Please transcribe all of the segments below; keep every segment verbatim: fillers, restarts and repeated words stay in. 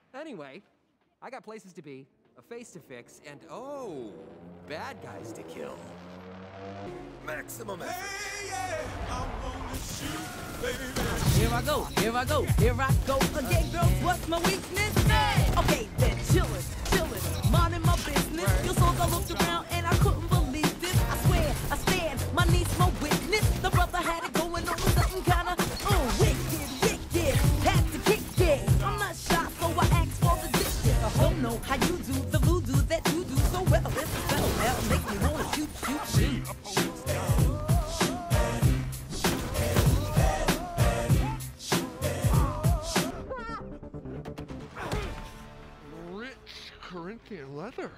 Anyway, I got places to be, a face to fix, and oh, bad guys to kill. Maximum effort. Hey, yeah, I wanna shoot, baby. Here I go, here I go, here I go again, girls. What's my weakness? Hey! Okay, then chillin', chillin', minding my business. You saw I looked around and I couldn't believe this. I swear, I stand, my niece, my witness. The brother had it going on something kinda uh, wicked, wicked. Had to kick it. I'm not shy, so I asked for the distance. I don't know how you do the voodoo that you do so well. It's a spell that'll make me wanna shoot, shoot, shoot. Corinthian leather.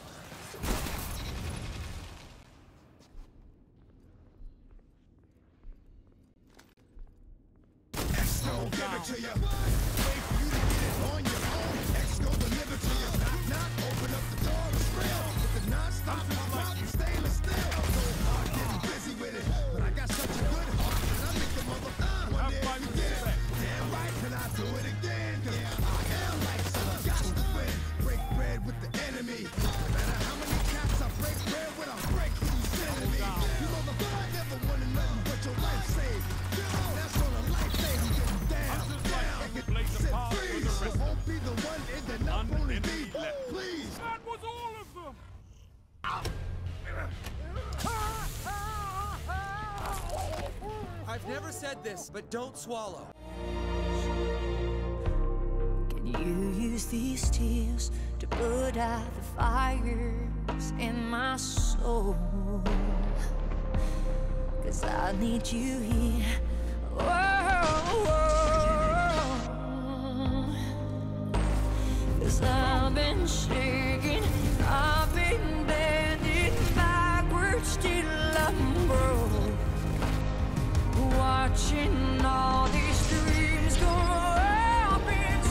X gon' give it to you. Wait for you to get it on your own. X gon' deliver to you. Knock, knock, open up the door, it's real. With the non-stop, pop, stainless steel. So hard getting busy with it, but I got such a good heart that I make the mother uh, one day you get it. Damn right, can I do it again? Cause I am like some got to win. Break bread with the enemy. No matter how many caps I break bread with, I break who you sending me. You motherfucker never wanted nothing but your life saved. That's on a life save, you getting down. Down, sit freeze. It won't be the one, it did not only be. Please. That was all of them. I've never said this, but don't swallow. Can you use these tears to put out the fires in my soul? 'Cause I need you here. Whoa, 'cause I've been shaking, I've been bending backwards till I'm broke, watching all these dreams go up in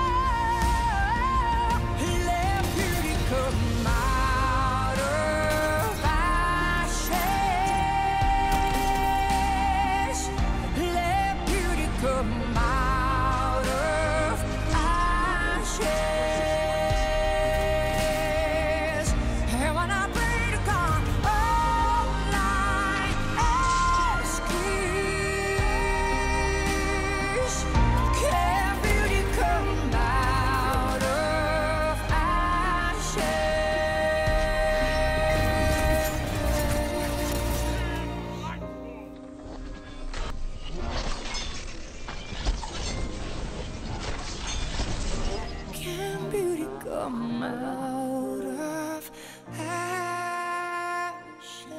smoke. Let beauty come out of ashes. Let beauty come out of ashes. And when I pray to God all night, excuse, can beauty come out of ashes? Can beauty come out of ashes?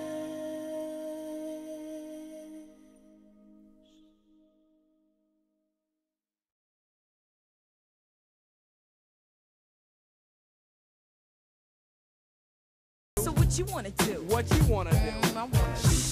So what you wanna do? What you wanna do? I wanna